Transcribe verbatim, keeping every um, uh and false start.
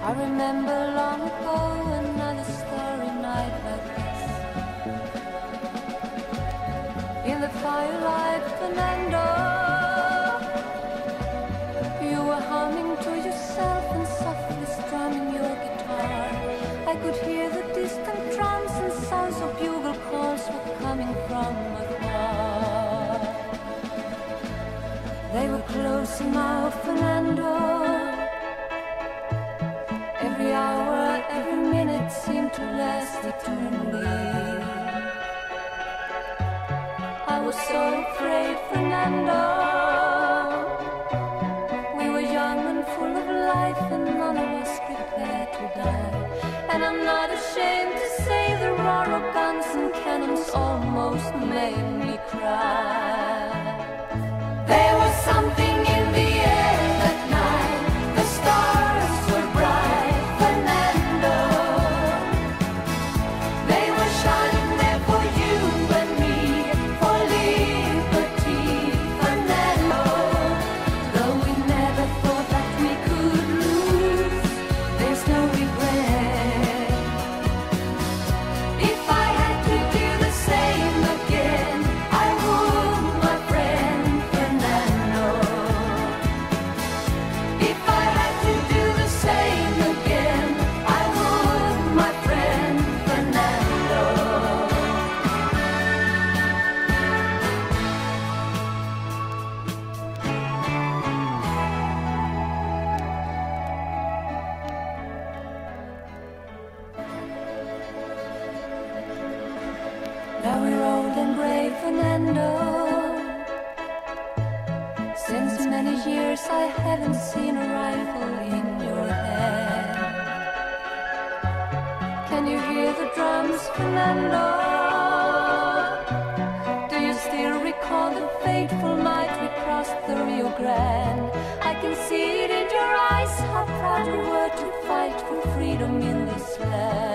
I remember long ago another starry night like this. In the firelight, Fernando, you were humming to yourself and softly strumming your guitar. I could hear the distant drums and sounds of bugle calls were coming from afar. They were close now, Fernando. Every hour, every minute seemed to last eternally. I was so afraid, Fernando. We were young and full of life, and none of us prepared to die. And I'm not ashamed to say the roar of guns and cannons almost made me cry. There was something in the air that night. The stars were bright, Fernando. They were shining there for you and me, for liberty, Fernando. Though we never thought that we could lose, there's no regret. If I had to do the same again, I would, my friend Fernando. If I had to do the same again, I would, my friend Fernando. Now we're old and gray, Fernando. Since many years I haven't seen a rifle in your hand. Can you hear the drums, Fernando? Do you still recall the fateful night we crossed the Rio Grande? I can see it in your eyes, how proud you were to fight for freedom in this land.